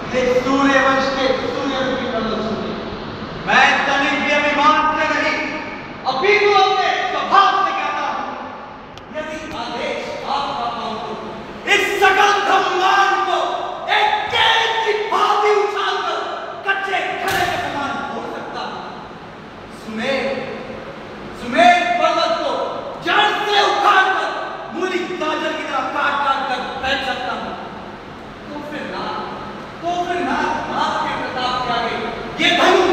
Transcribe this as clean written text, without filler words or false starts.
हे सूर्यवंश के सूर्यवंशी पर्वत सुनिए, मैं तनिक भी अभिमान से नहीं अपितु अपने स्वभाव से कहता हूं, यदि आदेश आपका पाऊं तो इस सकल ब्रह्मांड को एक केन की भांति उछालकर कच्चे घड़े के समान फोड़ सकता हूं। सुमेर पर्वत को जड़ से उखाड़कर मूली गाजर की तरह काट काट कर फेंक सकता हूं। तो फिर ना आपके प्रताप के आगे ये धनुष